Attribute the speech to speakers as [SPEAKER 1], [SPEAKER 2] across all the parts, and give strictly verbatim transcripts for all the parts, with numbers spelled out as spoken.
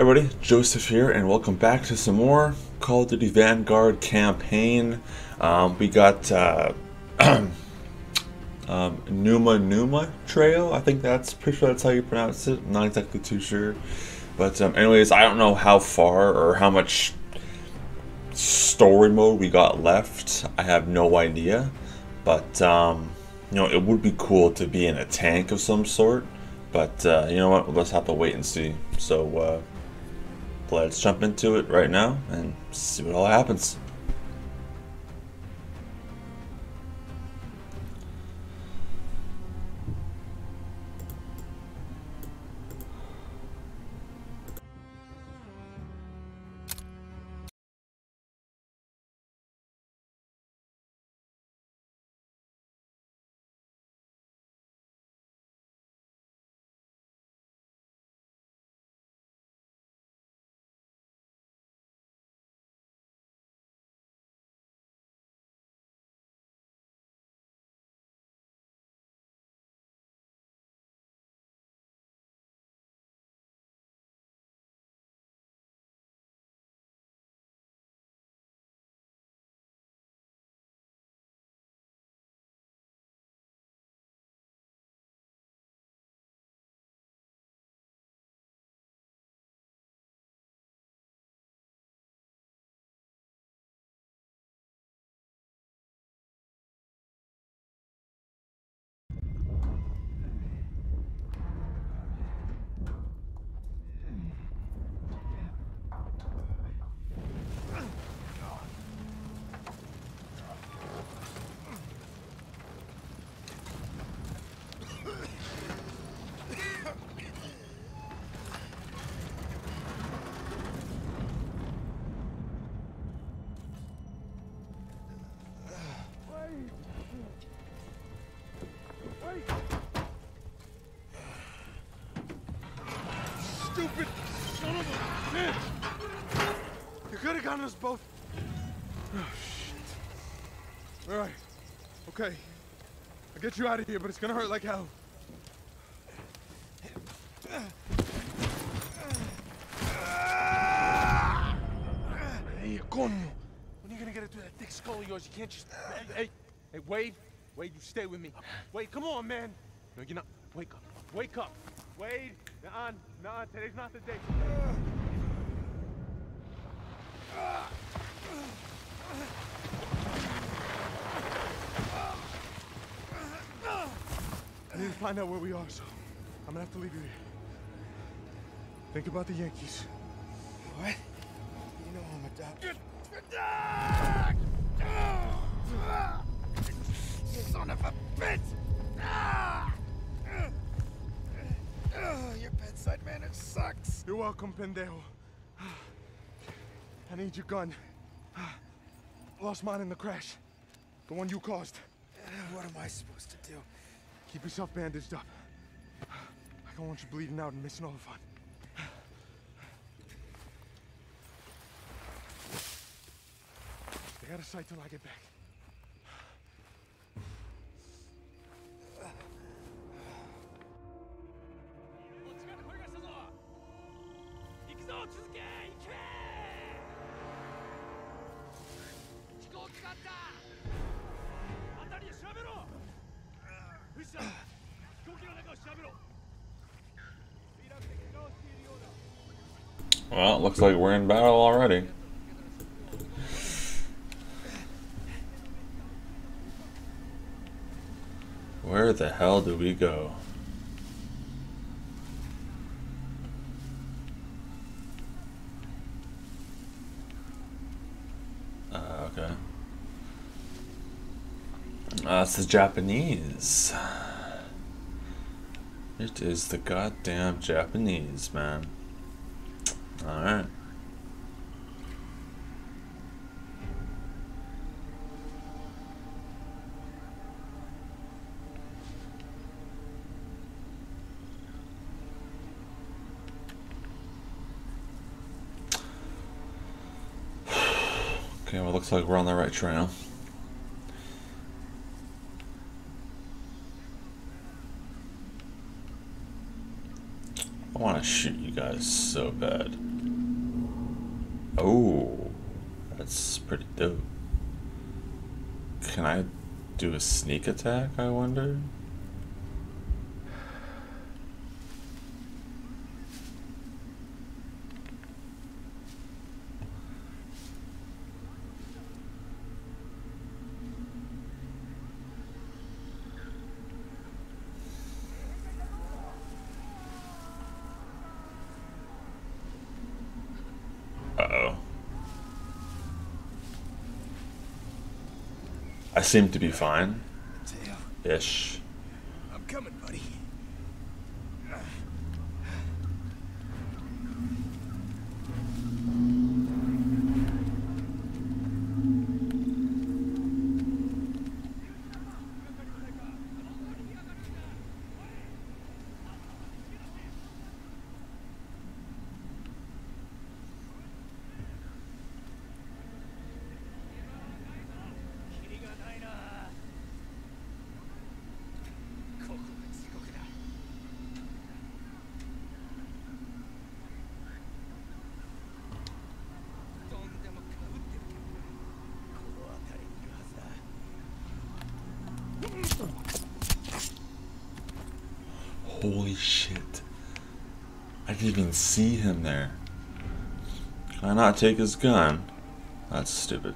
[SPEAKER 1] Everybody, Joseph here, and welcome back to some more Call of Duty Vanguard campaign. Um, we got uh, um, Numa Numa Trail. I think that's pretty sure that's how you pronounce it. I'm not exactly too sure, but um, anyways, I don't know how far or how much story mode we got left. I have no idea, but um, you know, it would be cool to be in a tank of some sort. But uh, you know what? We'll just have to wait and see. So. Uh, Let's jump into it right now and see what all happens.
[SPEAKER 2] Stupid son of a bitch! You could have gotten us both. Oh, shit. All right. Okay. I'll get you out of here, but it's gonna hurt like hell. Hey, coño. When are you gonna get it through that thick skull of yours? You can't just... Hey, hey, hey, Wade. Wade, you stay with me. Wade, come on, man. No, you're not. Wake up. Wake up. Wade, nah, nah, today's not the day. I need to find out where we are, so I'm gonna have to leave you here. Think about the Yankees.
[SPEAKER 3] What? You know I'm a doctor. Son of a bitch! Your bedside manner sucks.
[SPEAKER 2] You're welcome, pendejo. I need your gun. Lost mine in the crash. The one you caused.
[SPEAKER 3] What am I supposed to do?
[SPEAKER 2] Keep yourself bandaged up. I don't want you bleeding out and missing all the fun. Stay out of sight till I get back.
[SPEAKER 1] Well, it looks like we're in battle already. Where the hell do we go? Uh, okay. Uh, it's the Japanese. It is the goddamn Japanese, man. Alright. Okay, well, it looks like we're on the right trail. I want to shoot you guys so bad. Oh, that's pretty dope. Can I do a sneak attack, I wonder? Uh-oh. I seem to be fine. Ish.
[SPEAKER 3] I'm coming, buddy.
[SPEAKER 1] Holy shit. I didn't even see him there. Can I not take his gun? That's stupid.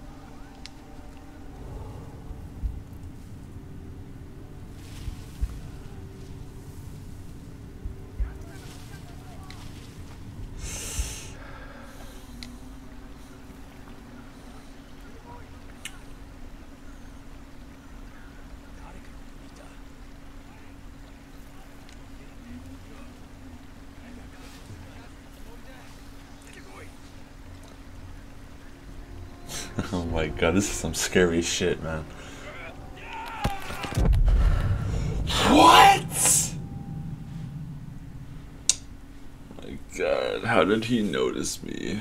[SPEAKER 1] Oh my god, this is some scary shit, man. What? My god, how did he notice me?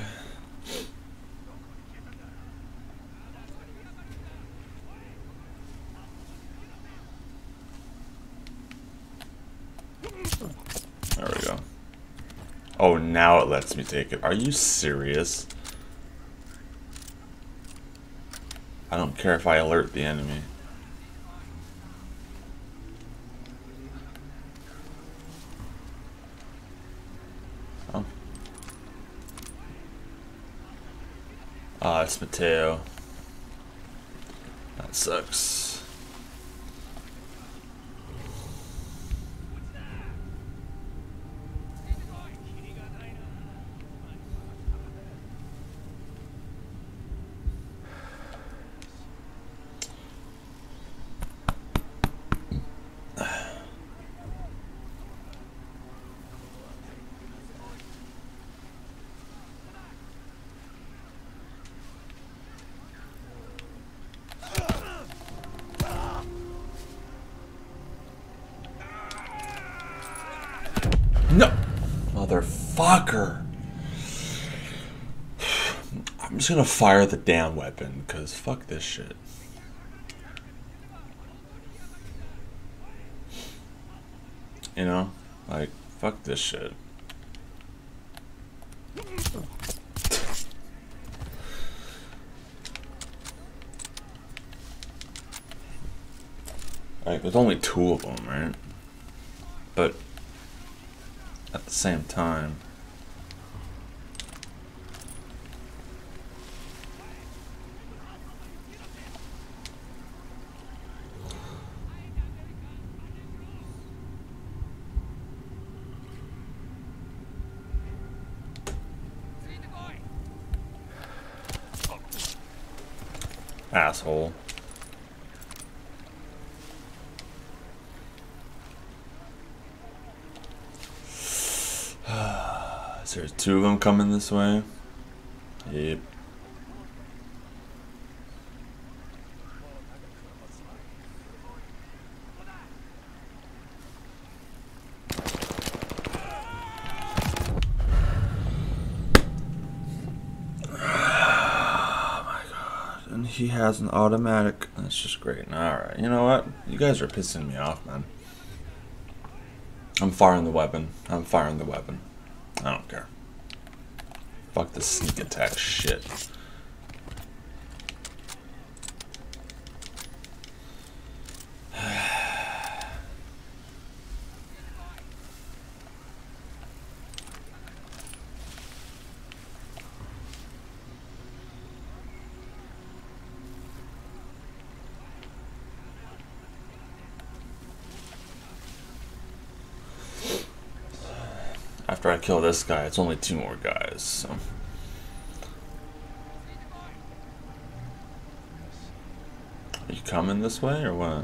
[SPEAKER 1] There we go. Oh, now it lets me take it. Are you serious? I don't care if I alert the enemy. Oh. Ah, it's Mateo. That sucks. No! Motherfucker! I'm just gonna fire the damn weapon, because fuck this shit. You know? Like, fuck this shit. Like, there's only two of them, right? But at the same time, asshole. Is there two of them coming this way? Yep. And he has an automatic. That's just great. Alright, you know what? You guys are pissing me off, man. I'm firing the weapon. I'm firing the weapon. I don't care. Fuck the sneak attack shit. After I kill this guy, it's only two more guys, so. Are you coming this way or what?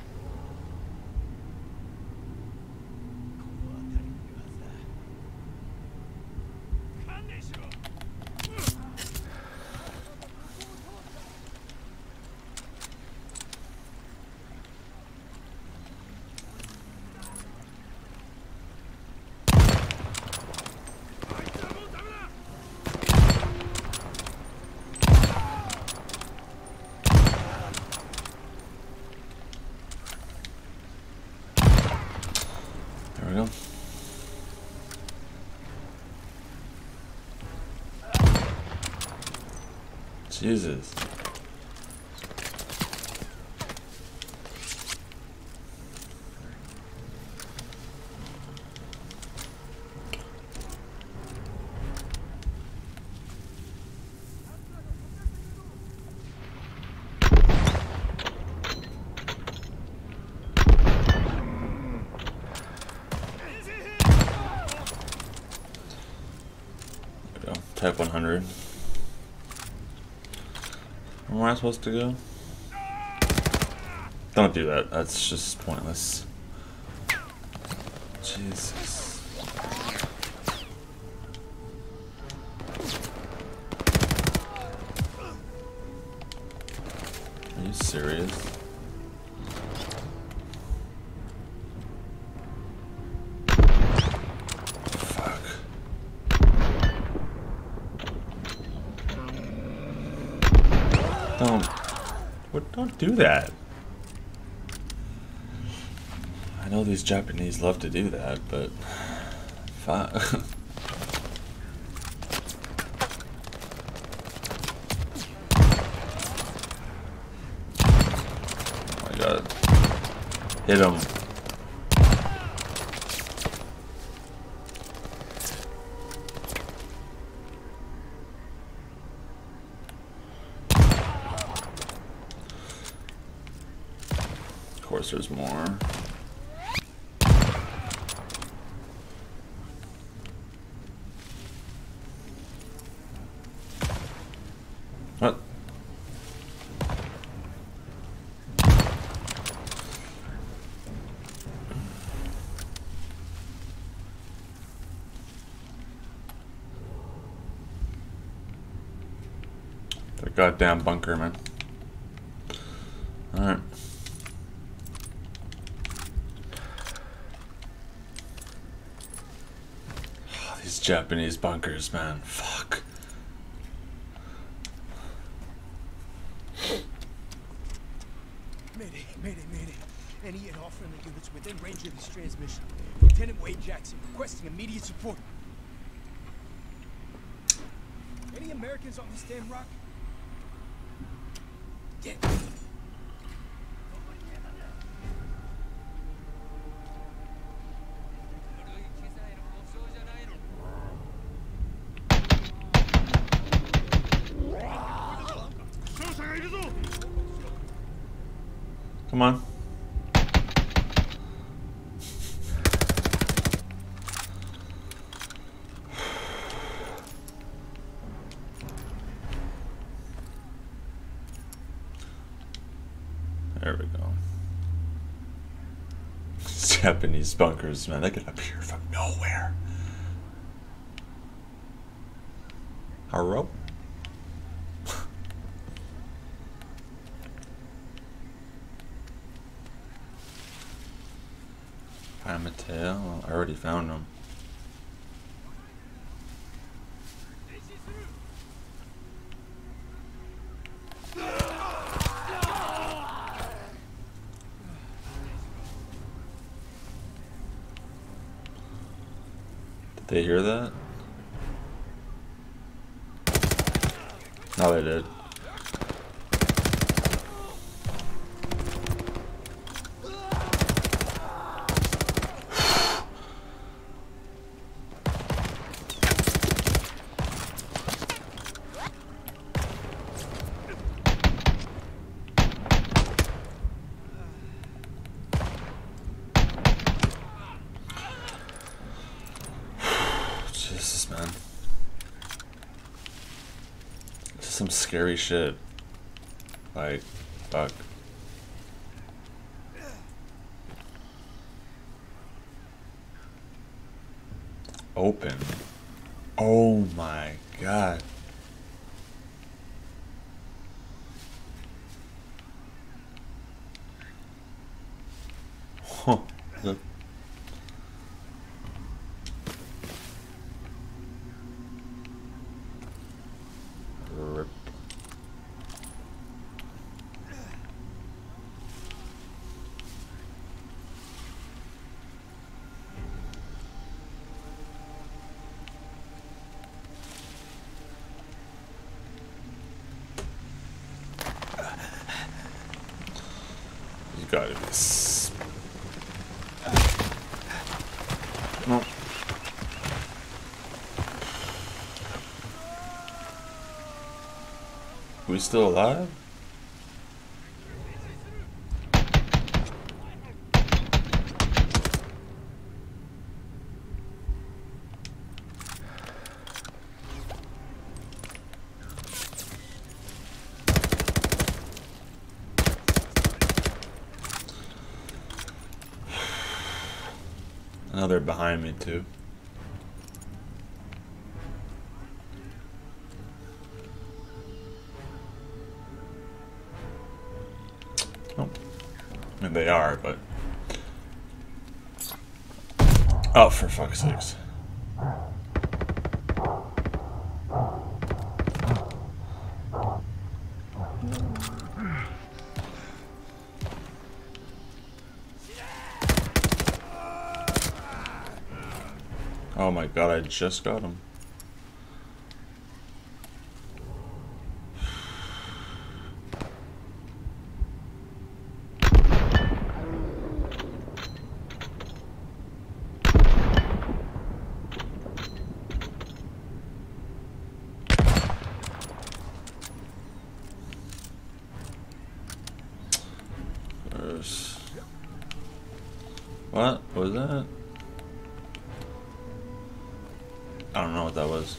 [SPEAKER 1] There we go. Jesus. Type one hundred. Where am I supposed to go? Don't do that. That's just pointless. Jesus. Are you serious? Don't, what, don't do that. I know these Japanese love to do that, but fuck. Oh my god. Hit him. Of course there's more. What? The goddamn bunker, man. Alright. These Japanese bunkers, man. Fuck.
[SPEAKER 3] Mayday, mayday, mayday. Any and all friendly units within range of this transmission. Lieutenant Wade Jackson requesting immediate support. Any Americans on this damn rock? Yeah.
[SPEAKER 1] Come on. There we go. Japanese bunkers, man, they could appear from nowhere. Haro? Mateo, I already found him. Did they hear that? No, they did. Jesus, man. This is some scary shit. Like, fuck. Open. Oh my god. Huh. Look. Rip. You gotta be. S no. We still alive? Now they're behind me too. Oh. I mean, they are, but... Oh, for fuck's sakes. Oh my god, I just got him. There's... What was that? I don't know what that was.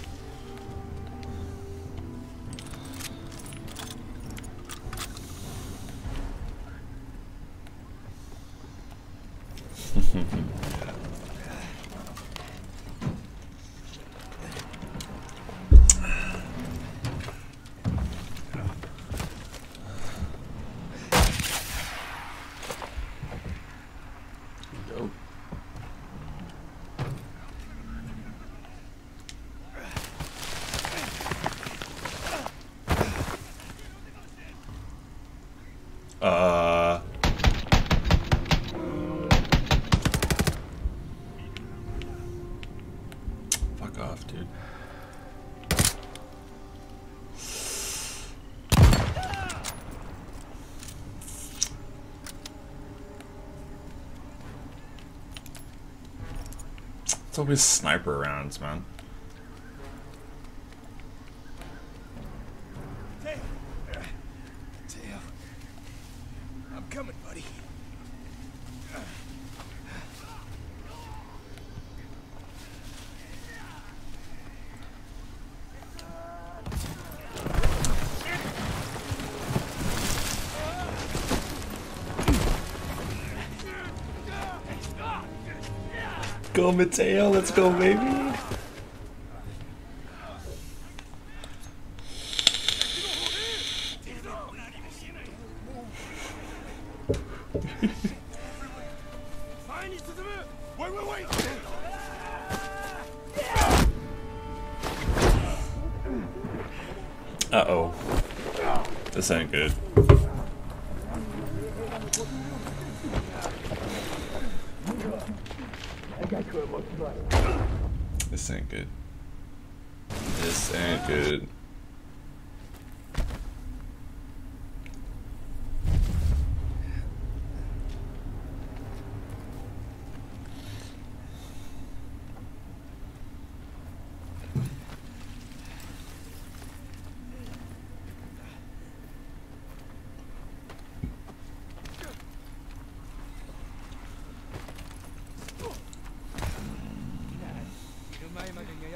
[SPEAKER 1] Dope. Uh. Fuck off, dude. It's always sniper rounds, man.
[SPEAKER 3] Tail. Tail. I'm coming, buddy.
[SPEAKER 1] Go, Mateo, let's go, baby.
[SPEAKER 2] Wait, wait, wait!
[SPEAKER 1] Uh-oh. This ain't good. This ain't good. This ain't good.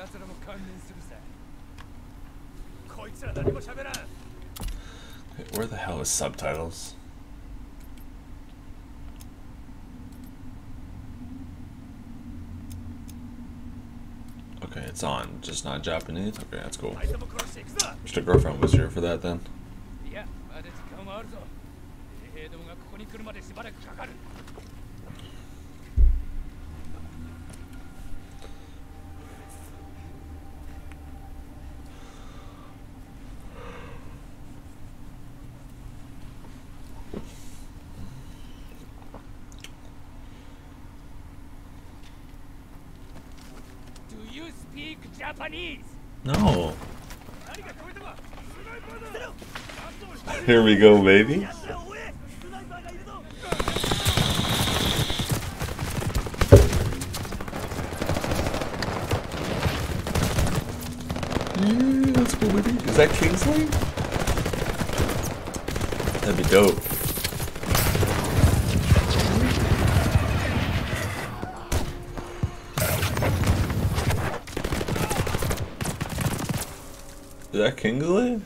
[SPEAKER 1] Wait, where the hell is subtitles? Okay, it's on, just not Japanese. Okay, that's cool. Just a girlfriend was here for that then.
[SPEAKER 4] Do you speak Japanese?
[SPEAKER 1] No. Here we go, baby. Yeah, that's cool, baby. Is that Kingsley? That'd be dope. Is that Kingsley?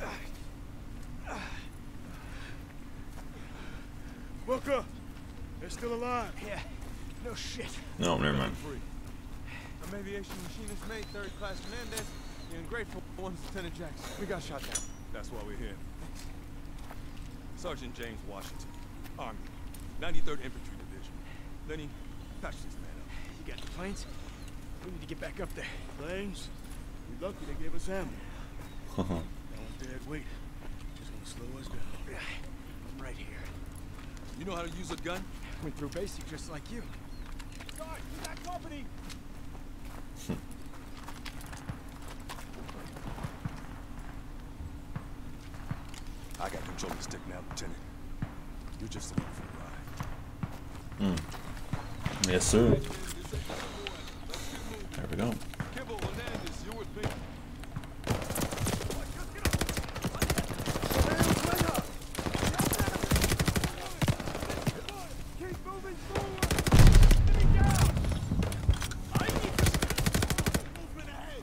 [SPEAKER 3] Woke up. They're still alive. Yeah. No shit.
[SPEAKER 1] No, never mind.
[SPEAKER 2] I'm aviation machinist mate, third class Hernandez. You're ungrateful one's Lieutenant Jackson. We got shot down.
[SPEAKER 5] That's why we're here. Sergeant James Washington, Army, ninety-third Infantry Division. Lenny, patch this man up.
[SPEAKER 3] You got the planes? We need to get back up there. Planes? We lucky they gave us ammo. That one's dead weight. Just gonna slow us down. I'm right here.
[SPEAKER 5] You know how to use a gun?
[SPEAKER 3] Went through basic just like you.
[SPEAKER 2] Guard, you got company!
[SPEAKER 5] I got control of the stick now, Lieutenant. You're just along for the ride.
[SPEAKER 1] Mm. Yes, sir. There we go.
[SPEAKER 5] Kimball, Hernandez, you're with me.
[SPEAKER 2] Keep moving forward! Get me down! I need movement ahead!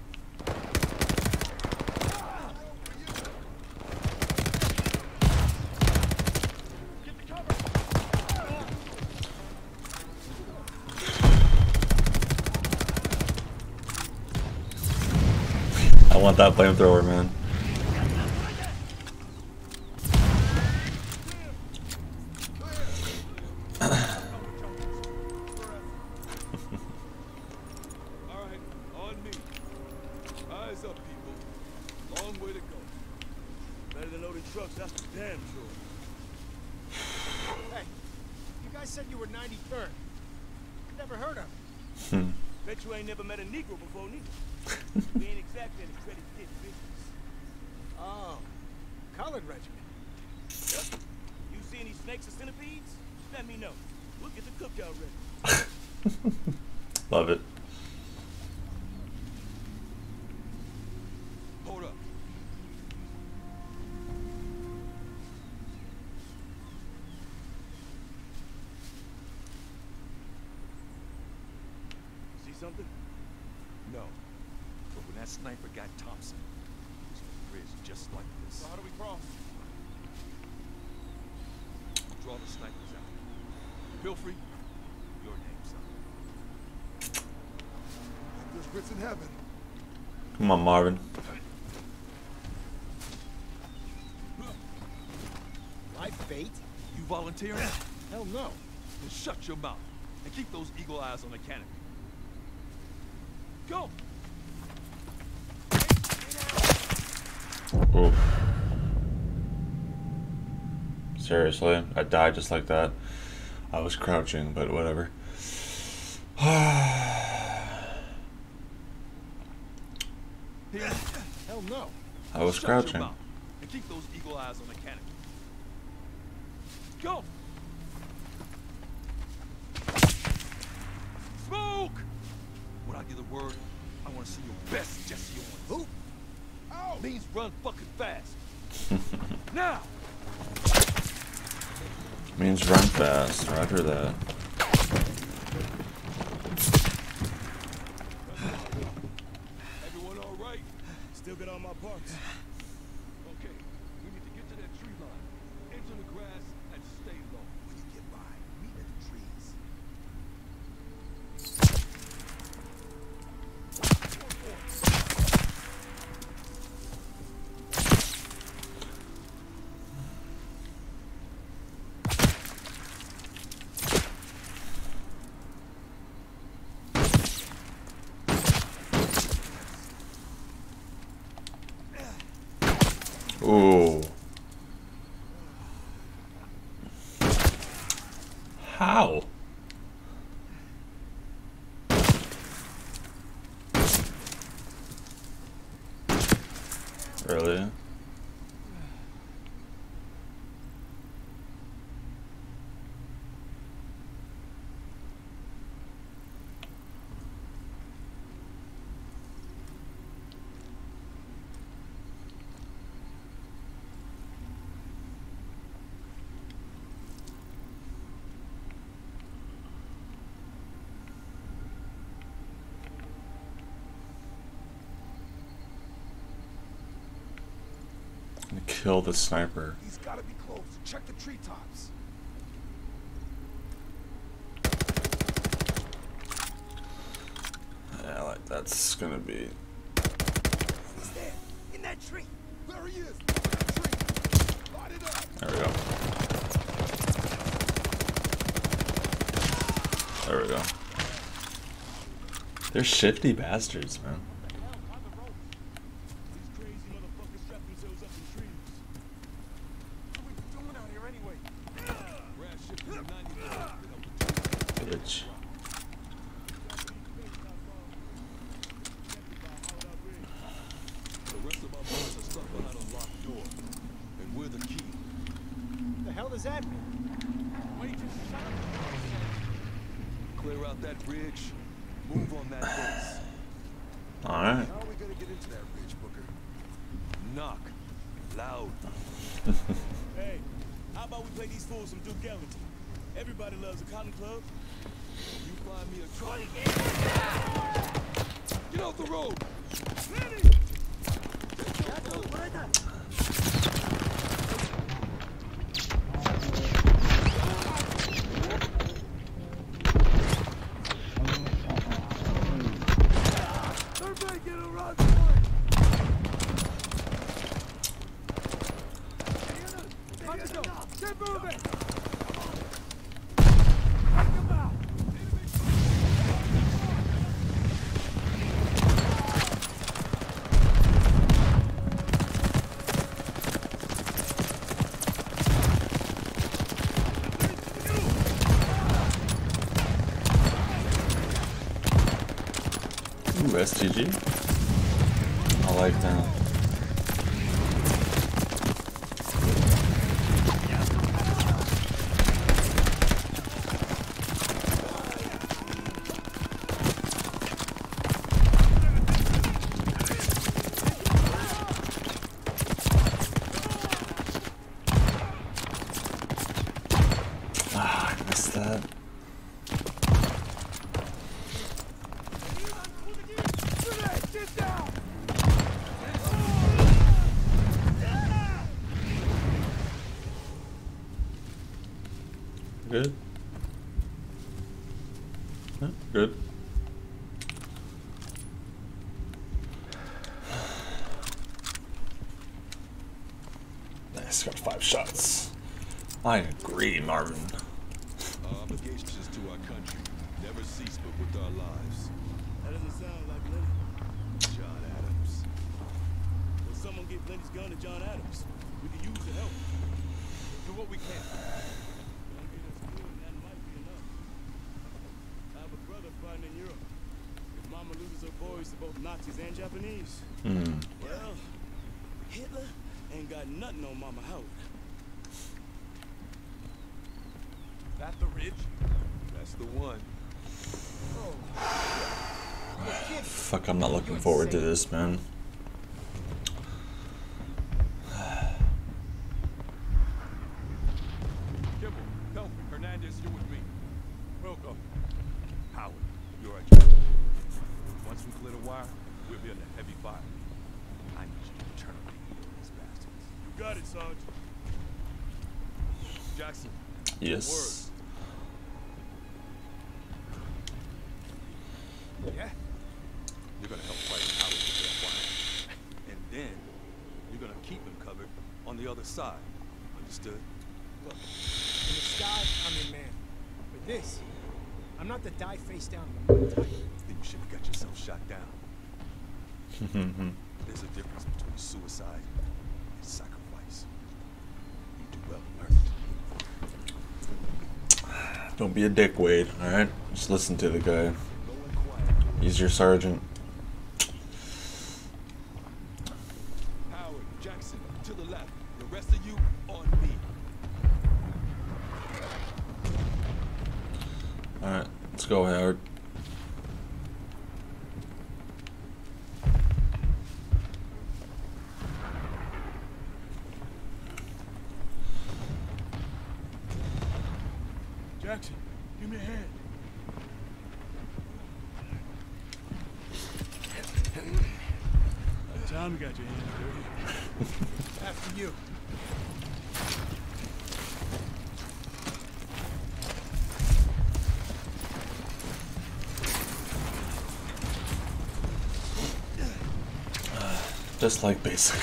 [SPEAKER 2] Get the cover!
[SPEAKER 1] I want that flamethrower, man.
[SPEAKER 5] Alright, on me. Eyes up, people. Long way to go.
[SPEAKER 3] Better than loading trucks, that's for damn sure. Hey, you guys said you were ninety-third. Never heard of it. Bet you ain't never met a Negro before, neither. We ain't exactly any credit kid business. Oh, colored regiment. Yep. You see any snakes or centipedes? Let me know. We'll get the cookout ready.
[SPEAKER 1] Love it.
[SPEAKER 5] Hold up.
[SPEAKER 3] See something?
[SPEAKER 5] No. But when that sniper got Thompson, he was on the bridge just like this.
[SPEAKER 2] So how do we cross?
[SPEAKER 5] Draw the snipers out. Pilfrey, your name's up.
[SPEAKER 2] There's grits in heaven.
[SPEAKER 1] Come on, Marvin.
[SPEAKER 3] Life bait?
[SPEAKER 5] You volunteering?
[SPEAKER 3] Hell no.
[SPEAKER 5] Then shut your mouth and keep those eagle eyes on the canopy. Go!
[SPEAKER 1] Oof. Seriously, I died just like that. I was crouching, but whatever.
[SPEAKER 3] Hell no.
[SPEAKER 1] I was
[SPEAKER 5] Shut
[SPEAKER 1] crouching.
[SPEAKER 5] your mouth and keep those eagle eyes on the canopy. Go! Smoke! When I give the word, I want to see your best Jesse Owens.
[SPEAKER 3] Who?
[SPEAKER 5] Oh! Means run fucking fast. Now!
[SPEAKER 1] Means run fast. Roger that.
[SPEAKER 5] parts. Okay, we need to get to that tree line. Enter the grass and stay low. When you get by, meet at the trees.
[SPEAKER 1] Ooh. How? Really? Kill the sniper.
[SPEAKER 5] He's gotta be close. Check the treetops.
[SPEAKER 1] Yeah, like that's gonna be.
[SPEAKER 3] He's there, in that tree.
[SPEAKER 5] There he is. That tree. Light it up.
[SPEAKER 1] There we go. There we go. They're shifty bastards, man.
[SPEAKER 5] These crazy motherfuckers strap themselves up in trees. What are we doing out here anyway? Grass shifting to ninety degrees.
[SPEAKER 1] Bitch.
[SPEAKER 5] The rest of our boys are stuck behind a locked door. And we're the key.
[SPEAKER 3] What the hell does that mean?
[SPEAKER 5] Wait, shut up. Clear out that ridge. Move on that base.
[SPEAKER 1] Alright.
[SPEAKER 5] How are we gonna get into that ridge, Booker? Knock. Loud.
[SPEAKER 3] Hey, how about we play these fools some Duke Ellington? Everybody loves a cotton club.
[SPEAKER 5] You find me a truck. Get off the road!
[SPEAKER 3] Everybody get a run for it! Get moving! Knock him out!
[SPEAKER 1] Ooh, S T G. I like that. Ah, I missed that.
[SPEAKER 3] Get down!
[SPEAKER 1] Good. Yeah, good. Nice, got five shots. I agree, Marvin.
[SPEAKER 5] Our obligations to our country never cease but with our lives.
[SPEAKER 3] That doesn't sound like Lenny.
[SPEAKER 5] John Adams.
[SPEAKER 3] Will someone get Lenny's gun to John Adams? We can use the help.
[SPEAKER 2] Do what we can.
[SPEAKER 3] Don't get us good, and that might be enough. I have a brother fighting in Europe. If Mama loses her boys to both Nazis and Japanese,
[SPEAKER 1] Hmm.
[SPEAKER 3] well, Hitler ain't got nothing on Mama Howard.
[SPEAKER 2] That the ridge?
[SPEAKER 5] That's the one.
[SPEAKER 1] Fuck, I'm not looking forward to this, man.
[SPEAKER 5] Kimball, Pelfrey, Hernandez, you with me. Welcome. Howard, you're at your... Once we clear the wire, we'll be under heavy fire. I need you to return the heat on these bastards.
[SPEAKER 3] You got it, Sarge.
[SPEAKER 5] Jackson.
[SPEAKER 1] Yes.
[SPEAKER 3] Yeah?
[SPEAKER 5] You're gonna help fight Howard for that while. And then you're gonna keep him covered on the other side. Understood?
[SPEAKER 3] Look, in the sky, I'm your man. But this, I'm not the die face down in the mud type.
[SPEAKER 5] Then you should have got yourself shot down. There's a difference between suicide and sacrifice. You do well to learn it.
[SPEAKER 1] Don't be a dick, Wade. All right, just listen to the guy.
[SPEAKER 5] Going quiet.
[SPEAKER 1] He's your sergeant.
[SPEAKER 5] Howard, Jackson, to the left. The rest of you on me.
[SPEAKER 1] All right, let's go, Howard.
[SPEAKER 3] Jackson, give me a hand. Tom got your hands dirty. After you.
[SPEAKER 1] Just like basic.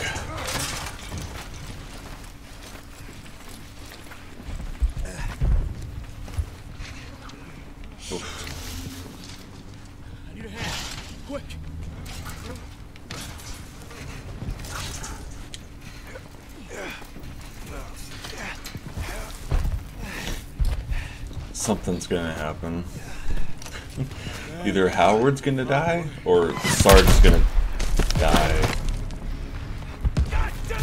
[SPEAKER 3] I need a hand. Quick.
[SPEAKER 1] Something's gonna happen. Either Howard's gonna die or Sarge's gonna die.
[SPEAKER 3] God damn it!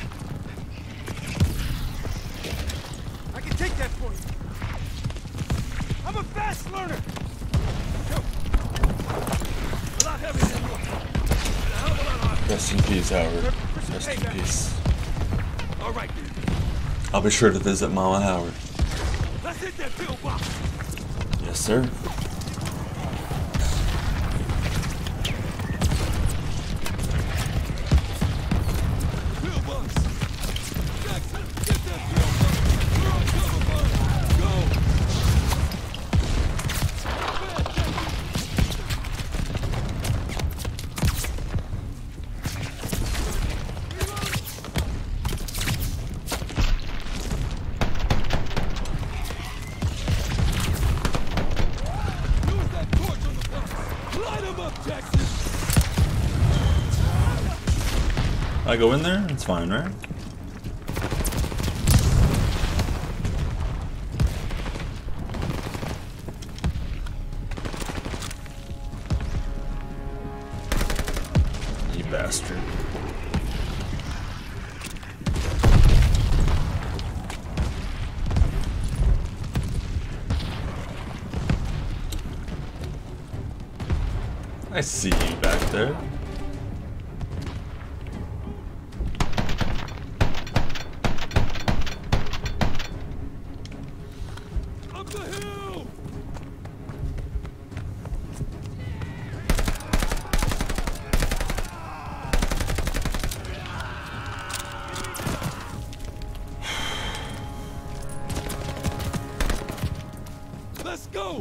[SPEAKER 3] I can take that for you. I'm a fast learner. Go. Without having anyone.
[SPEAKER 1] Rest in peace, Howard. Rest in peace.
[SPEAKER 5] All right, dude.
[SPEAKER 1] I'll be sure to visit Mama Howard.
[SPEAKER 5] Let's hit that pillbox.
[SPEAKER 1] Yes, sir.
[SPEAKER 5] Pillbox. Jackson, get that pillbox. We're on cover, bud. Go. Use that torch on the box. Light him up, Jackson.
[SPEAKER 1] I go in there? It's fine, right? You bastard. I see you back there.
[SPEAKER 5] Up the hill. Let's go.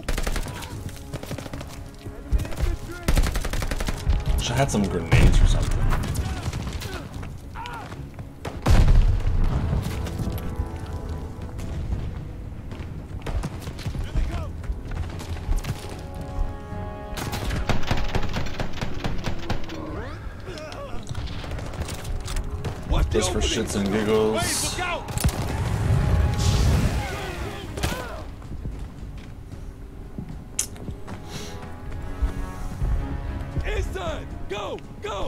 [SPEAKER 1] Wish I had some grenades or something.
[SPEAKER 5] Watch the
[SPEAKER 1] Just for
[SPEAKER 5] opening.
[SPEAKER 1] shits and giggles.
[SPEAKER 3] Look out!
[SPEAKER 5] Inside. Go. Go.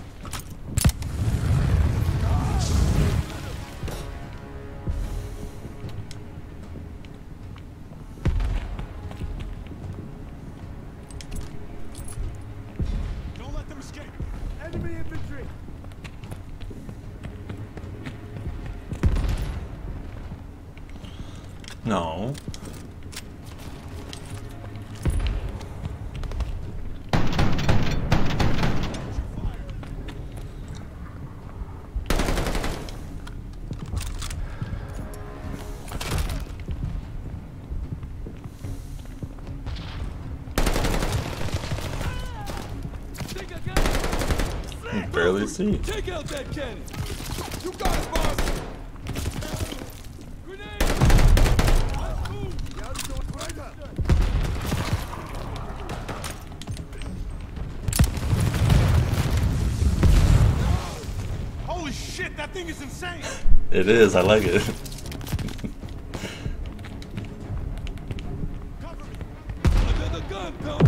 [SPEAKER 3] Don't let them escape. Enemy infantry.
[SPEAKER 1] No. really see.
[SPEAKER 5] Take out that cannon. You got it, boss. Grenade. Let's move.
[SPEAKER 2] Holy shit, that thing is insane!
[SPEAKER 1] It is. I like it.
[SPEAKER 5] Cover me. Another gun, pal.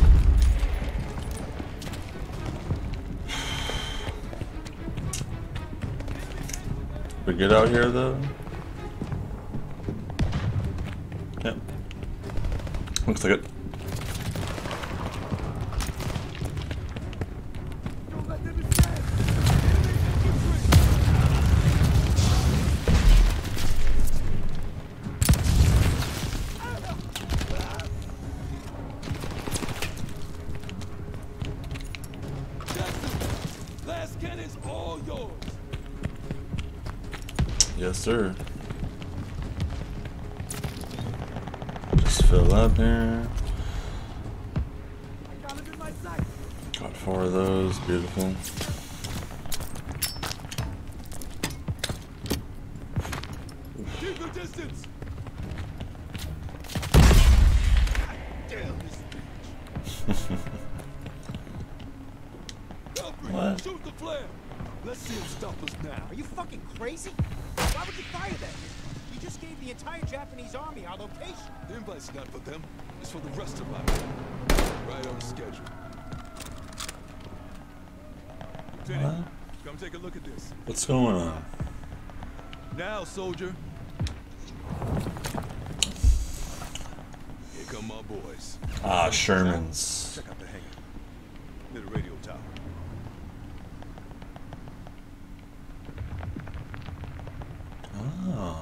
[SPEAKER 1] We get out here though. Yep. Looks like it.
[SPEAKER 3] Don't let them escape.
[SPEAKER 5] Jackson, last cannon's all yours.
[SPEAKER 1] Yes, sir. Just fill up here.
[SPEAKER 3] I got him in my sight.
[SPEAKER 1] Got four of those. Beautiful.
[SPEAKER 5] Keep your distance. Damn this bitch. Valkyrie,
[SPEAKER 1] What?
[SPEAKER 5] shoot the flare. Let's see him stop us now.
[SPEAKER 3] Are you fucking crazy? Why would you fire that? You just gave the entire Japanese army our location.
[SPEAKER 5] The invite's not for them. It's for the rest of us. Right on schedule. Lieutenant, come take a look at this.
[SPEAKER 1] What's going on?
[SPEAKER 5] Now, soldier. Here come my boys.
[SPEAKER 1] Ah, Sherman's.
[SPEAKER 5] Check out the hangar. Near the radio tower.
[SPEAKER 1] Ah.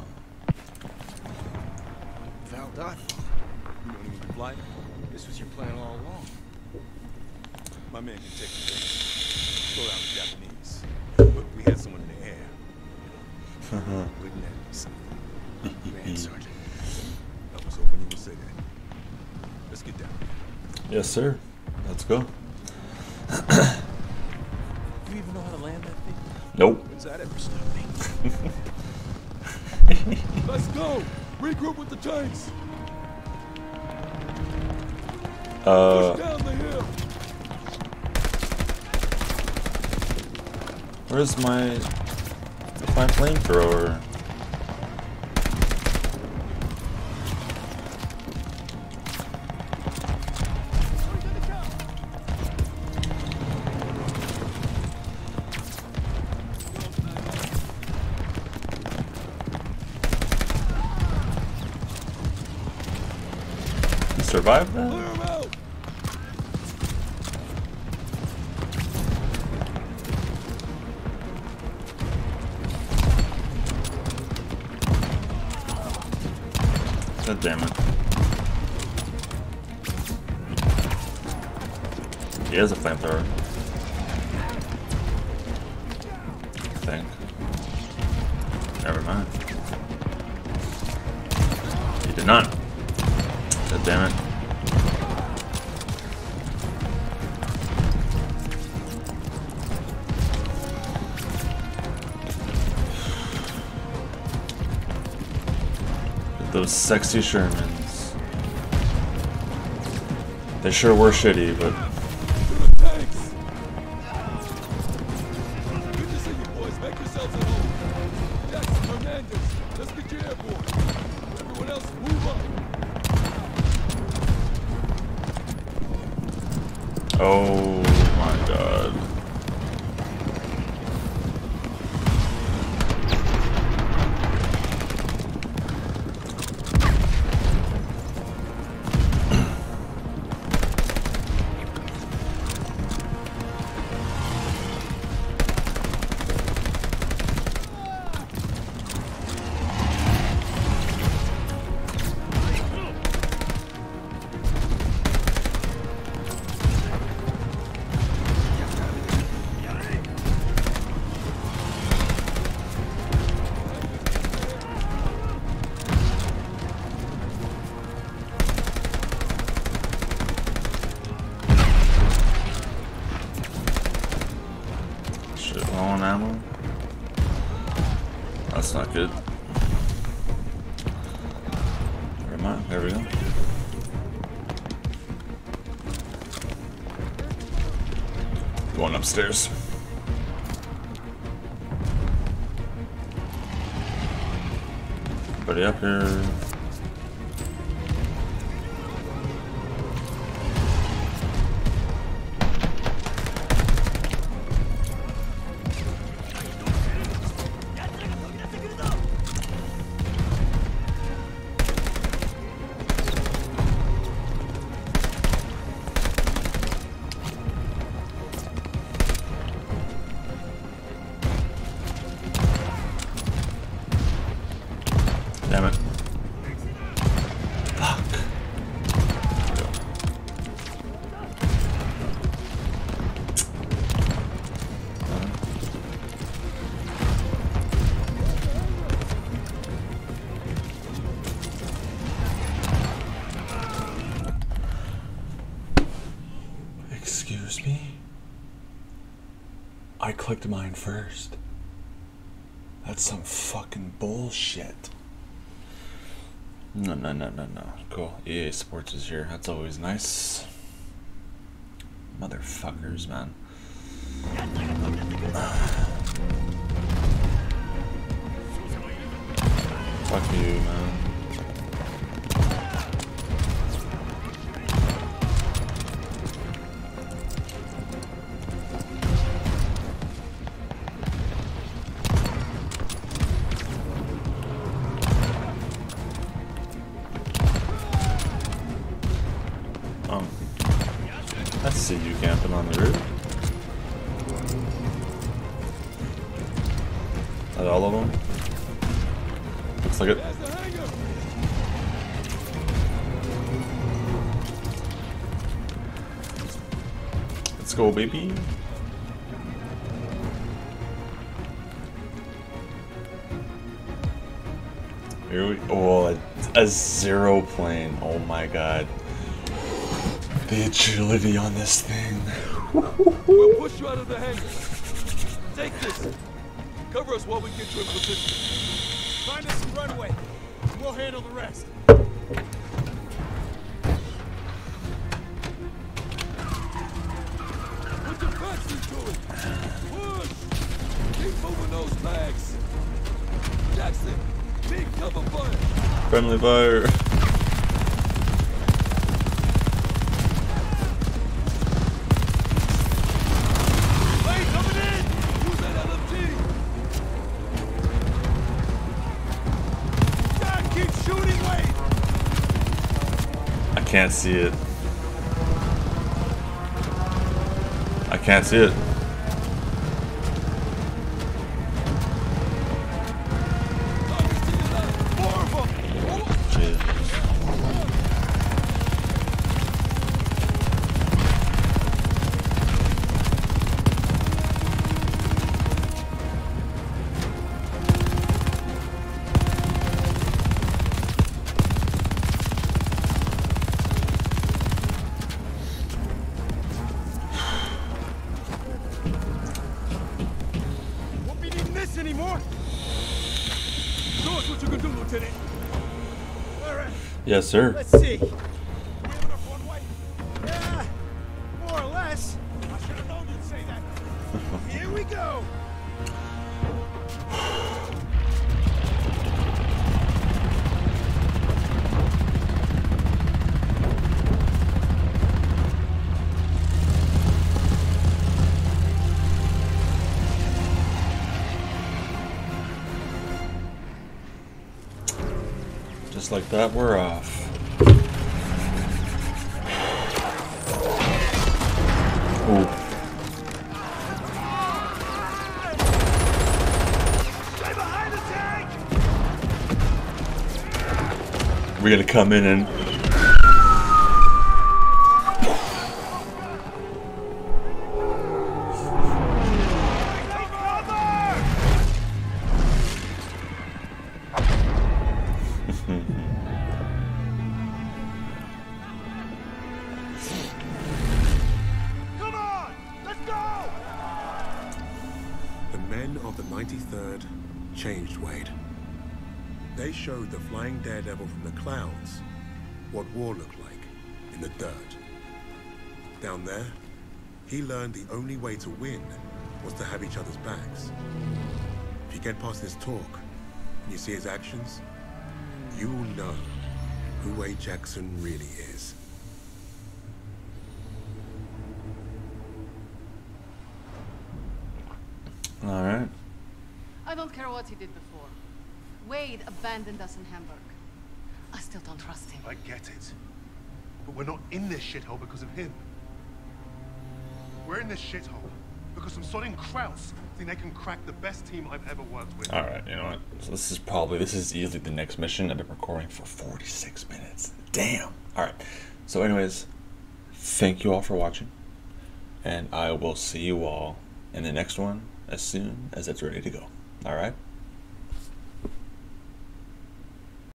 [SPEAKER 3] Well done.
[SPEAKER 5] You don't even fly?
[SPEAKER 3] This was your plan all along.
[SPEAKER 5] My man can take the thing. Slow down the Japanese. But we had someone in the air. Wouldn't that be something? Man, Sergeant. I was hoping you would say that. Let's get down.
[SPEAKER 1] Yes, sir. Let's go.
[SPEAKER 3] Do you even know how to land that thing?
[SPEAKER 1] Nope.
[SPEAKER 3] When's that ever stopped me?
[SPEAKER 5] Let's go! Regroup with the tanks!
[SPEAKER 1] Uh,
[SPEAKER 5] Push down the hill!
[SPEAKER 1] where's my my flamethrower? Survive that?
[SPEAKER 5] Clear 'em out!
[SPEAKER 1] God damn it. He has a flamethrower. I think. Never mind. He did not. God damn it. Those sexy Shermans. They sure were shitty, but
[SPEAKER 5] To the tanks! Good to see you boys. Make yourselves at home. Jackson, Hernandez, let's get you airborne. Everyone else, move up.
[SPEAKER 1] oh my god. Alright, there we go. Going upstairs. Buddy up here. Damn it. Fuck. Excuse me? I clicked mine first. That's some fucking bullshit. No, no, no, no, no. Cool. E A Sports is here. That's always nice. Motherfuckers, man. Fuck you, man. Um, I see you camping on the roof. That all of them? Looks like it. Let's go, baby. Here we oh, a, a zero plane. Oh my god. The agility on this thing.
[SPEAKER 5] We'll push you out of the hangar. Take this. Cover us while we get you in position.
[SPEAKER 3] Find us some runway. We'll handle the rest.
[SPEAKER 5] Put your backs into it. Push. Keep moving those bags. Jackson, big cover fire.
[SPEAKER 1] Friendly fire. Can't see it. I can't see it. Jesus.
[SPEAKER 3] Anymore?
[SPEAKER 5] Show us what you can do, Lieutenant.
[SPEAKER 3] All right.
[SPEAKER 1] Yes, sir.
[SPEAKER 3] Let's see. Giving up one way? Yeah, more or less. I should have known you'd say that. Here we go.
[SPEAKER 1] Just like that, we're off. Ooh.
[SPEAKER 3] Stay behind the tank.
[SPEAKER 1] We're gonna come in and
[SPEAKER 3] Come on, let's go.
[SPEAKER 5] The men of the ninety-third changed, Wade. They showed the flying daredevil from the clouds what war looked like in the dirt. Down there, he learned the only way to win was to have each other's backs. If you get past his talk and you see his actions, you will know who Wade Jackson really is.
[SPEAKER 1] All right.
[SPEAKER 6] I don't care what he did before. Wade abandoned us in Hamburg. I still don't trust him.
[SPEAKER 2] I get it. But we're not in this shithole because of him. We're in this shithole because some sodding Kraus think they can crack the best team I've ever worked with.
[SPEAKER 1] All right. You know what? So this is probably this is easily the next mission. I've been recording for forty-six minutes. Damn. All right. So, anyways, thank you all for watching, and I will see you all in the next one as soon as it's ready to go. All right.